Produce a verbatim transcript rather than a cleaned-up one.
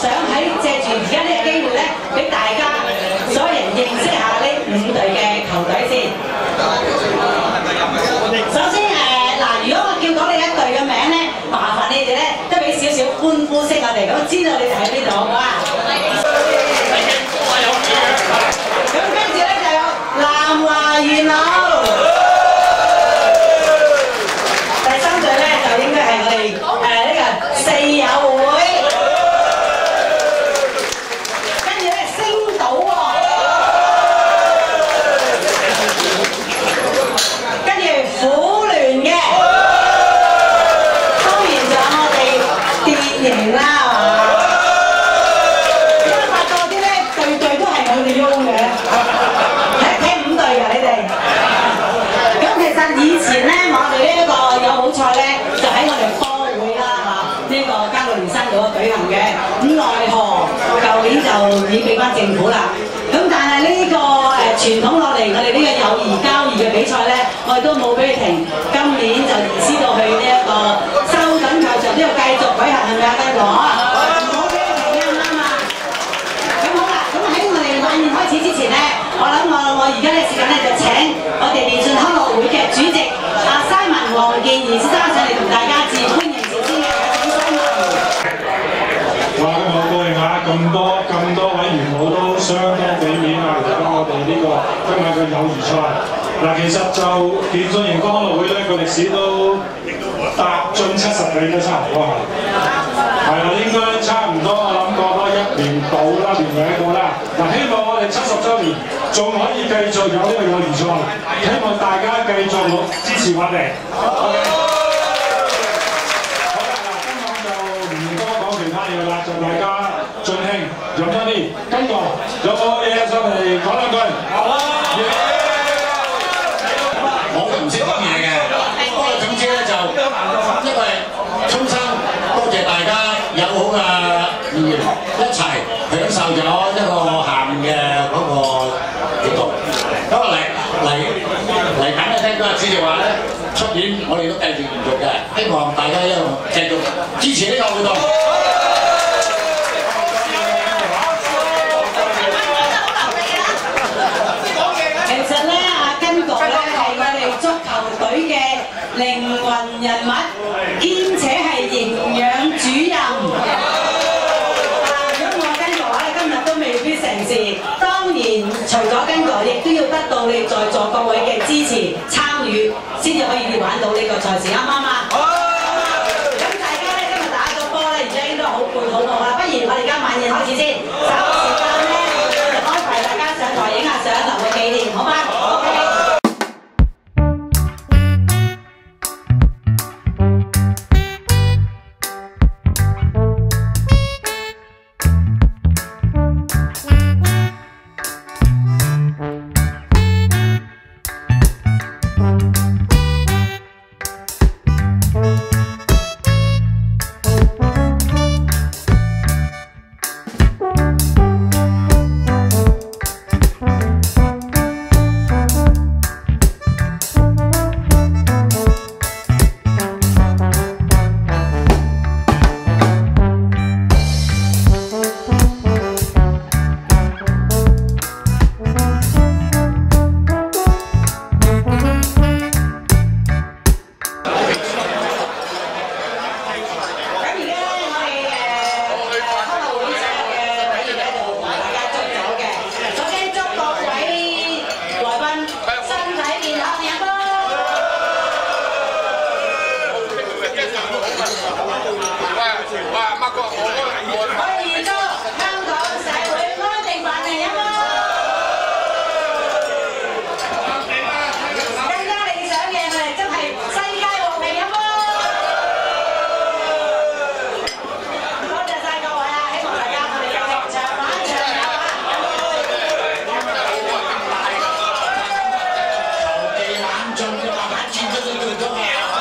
想喺借住而家呢個機會咧，俾大家所有人認識下呢五隊嘅球隊先。首先誒嗱，如果我叫到你一隊嘅名咧，麻煩你哋咧都俾少少歡呼聲我哋，咁知道你哋喺邊度好唔好啊？咁跟住咧就有南華元朗。 第三隊咧就應該係我哋誒呢個四友會，跟住咧星島喎，跟住虎聯嘅，當然仲有我哋電盈啦，係嘛？因為發覺啲咧隊隊都係我哋擁嘅，睇睇五隊㗎你哋。咁其實以前咧我哋呢一個。 好彩咧，就喺我哋科會啦嚇，呢、這個交流連山度舉行嘅。咁奈何舊年就已經俾翻政府啦。咁但係呢個誒傳統落嚟，我哋呢個友誼交易嘅比賽咧，我哋都冇俾佢停。今年就移師到去呢一個修頓球場呢度繼續舉行，係咪啊？繼續啊！冇俾佢停啱唔啱啊？咁好啦，咁喺我哋晚宴開始之前咧，我諗我我而家嘅時間咧就請我哋電訊康樂會嘅主席。 阿西文黃健儀先生上嚟同大家致歡迎先先嘅，有請西文。 哇！今日好高興嚇，咁多咁多位元老都相當俾面啊！嚟到我哋呢個今日嘅友誼賽。嗱，其實就電訊盈康樂會咧個歷史都踏進七十幾都差唔多係。係啦，應該差唔多，我諗過多一年到啦，年零一個啦。嗱，希望我哋七十週年仲可以繼續有呢個友誼賽，希望大家繼續支持我哋。OK。好啦，嗱，今晚就唔多講其他嘢啦，就大家盡興飲多啲。跟住有冇嘢上嚟講兩句？好啊！ 我都唔識講嘢嘅，不過總之咧就因為衷心多謝大家友好嘅意願，一齊享受咗一個下面嘅嗰個活動。咁啊嚟嚟嚟緊咧，聽嗰個主席話咧，出年我哋都繼續延續嘅，希望大家一路繼續支持呢個活動。 其實咧，阿根局咧係我哋足球隊嘅靈魂人物，兼且係營養主任。啊，如果我根局話咧，今日都未必成事。當然，除咗根局，亦都要得到你在座各位嘅支持參與，先至可以玩到呢個賽事，啱唔啱啊？好。咁大家咧今日打咗波咧，而家應該好攰好餓啦。不如我哋而家晚宴開始先，稍後時間咧就安排大家上台影下相留個紀念，好嗎？ 進嘅慢慢轉咗進咗嘅。